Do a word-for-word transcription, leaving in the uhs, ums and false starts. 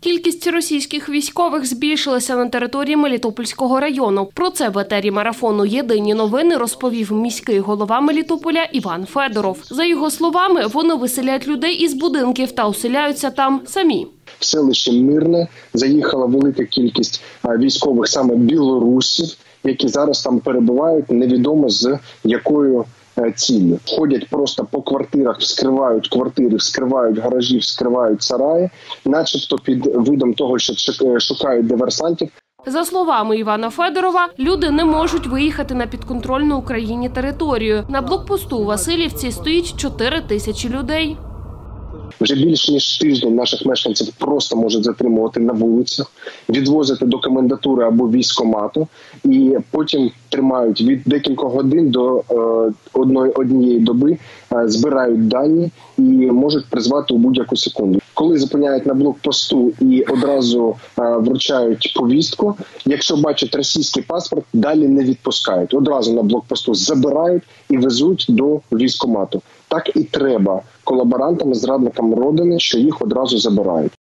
Кількість російських військових збільшилася на території Мелітопольського району. Про це в етері марафону «Єдині новини» розповів міський голова Мелітополя Іван Федоров. За його словами, вони виселяють людей із будинків та оселяються там самі. В селище Мирне заїхала велика кількість військових саме білорусів, які зараз там перебувають, невідомо з якою ціллю. Ходять просто по квартирах, вскривають квартири, вскривають гаражі, вскривають сараї, начебто під видом того, що шукають диверсантів. За словами Івана Федорова, люди не можуть виїхати на підконтрольну Україні територію. На блокпосту у Василівці стоїть чотири тисячі людей. Вже більш ніж тиждень наших мешканців просто можуть затримувати на вулицях, відвозити до комендатури або військкомату, і потім тримають від декількох годин до е, одної, однієї доби, е, збирають дані і можуть призвати у будь-яку секунду. Коли зупиняють на блокпосту і одразу е, вручають повістку, якщо бачать російський паспорт, далі не відпускають. Одразу на блокпосту забирають і везуть до військкомату. Так і треба колаборантам, зрадникам родини, що їх одразу забирають.